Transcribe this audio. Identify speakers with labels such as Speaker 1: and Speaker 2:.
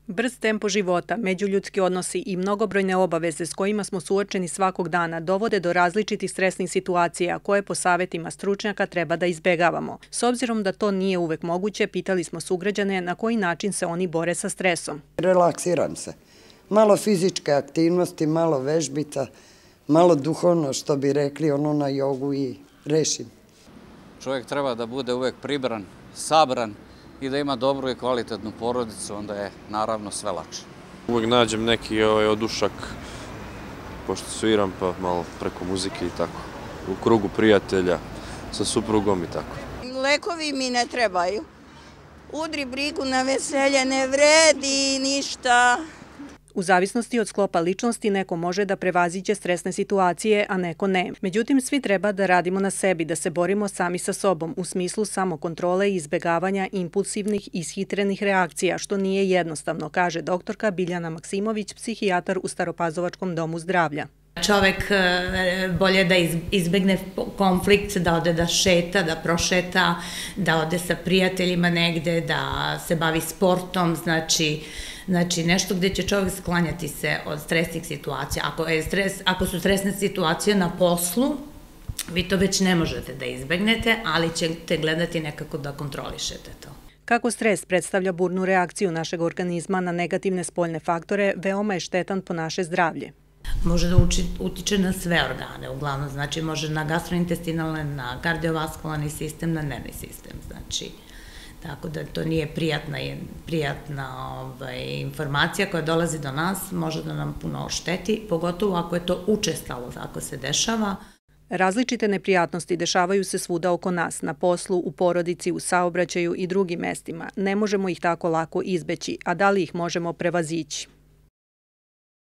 Speaker 1: Brz tempo života, međuljudski odnosi i mnogobrojne obaveze s kojima smo suočeni svakog dana dovode do različitih stresnih situacija koje po savjetima stručnjaka treba da izbegavamo. S obzirom da to nije uvek moguće, pitali smo sugrađane na koji način se oni bore sa stresom.
Speaker 2: Relaksiram se. Malo fizičke aktivnosti, malo vežbica, malo duhovno, što bi rekli, na jogu i rešim.
Speaker 3: Čovjek treba da bude uvek pribran, sabran i da ima dobru i kvalitetnu porodicu, onda je naravno sve lakše.
Speaker 4: Uvijek nađem neki odušak, pošto sviram pa malo preko muzike i tako. U krugu prijatelja, sa suprugom i tako.
Speaker 5: Lekovi mi ne trebaju. Udri brigu na veselje, ne vredi ništa.
Speaker 1: U zavisnosti od sklopa ličnosti neko može da prevaziđe stresne situacije, a neko ne. Međutim, svi treba da radimo na sebi, da se borimo sami sa sobom u smislu samokontrole i izbegavanja impulsivnih i ishitrenih reakcija, što nije jednostavno, kaže doktorka Biljana Maksimović, psihijatar u Staropazovačkom domu zdravlja.
Speaker 6: Čovek bolje da izbegne konflikt, da ode da šeta, da prošeta, da ode sa prijateljima negde, da se bavi sportom, znači nešto gde će čovek sklanjati se od stresnih situacija. Ako su stresne situacije na poslu, vi to već ne možete da izbegnete, ali ćete gledati nekako da kontrolišete to.
Speaker 1: Kako stres predstavlja burnu reakciju našeg organizma na negativne spoljne faktore, veoma je štetan po naše zdravlje.
Speaker 6: Može da utiče na sve organe, uglavnom, znači može na gastrointestinalne, na kardiovaskularni sistem, na nervni sistem, znači, tako da to nije prijatna informacija koja dolazi do nas, može da nam puno ošteti, pogotovo ako je to učestalo, ako se dešava.
Speaker 1: Različite neprijatnosti dešavaju se svuda oko nas, na poslu, u porodici, u saobraćaju i drugim mestima. Ne možemo ih tako lako izbeći, a da li ih možemo prevazići?